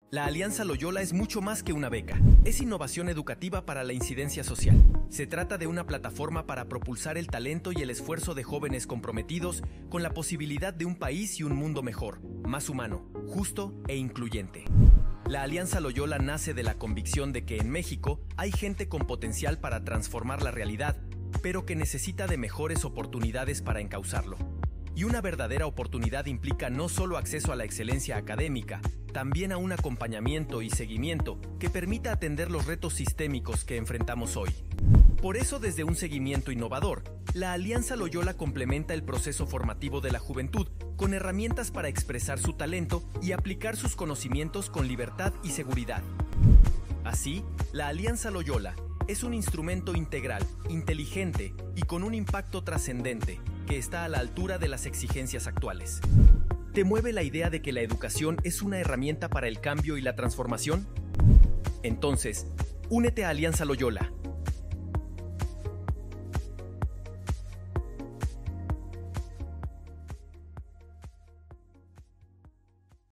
La Alianza Loyola es mucho más que una beca. Es innovación educativa para la incidencia social. Se trata de una plataforma para propulsar el talento y el esfuerzo de jóvenes comprometidos con la posibilidad de un país y un mundo mejor, más humano, justo e incluyente. La Alianza Loyola nace de la convicción de que en México hay gente con potencial para transformar la realidad, pero que necesita de mejores oportunidades para encauzarlo. Y una verdadera oportunidad implica no solo acceso a la excelencia académica, también a un acompañamiento y seguimiento que permita atender los retos sistémicos que enfrentamos hoy. Por eso, desde un seguimiento innovador, la Alianza Loyola complementa el proceso formativo de la juventud con herramientas para expresar su talento y aplicar sus conocimientos con libertad y seguridad. Así, la Alianza Loyola es un instrumento integral, inteligente y con un impacto trascendente que está a la altura de las exigencias actuales. ¿Te mueve la idea de que la educación es una herramienta para el cambio y la transformación? Entonces, únete a Alianza Loyola.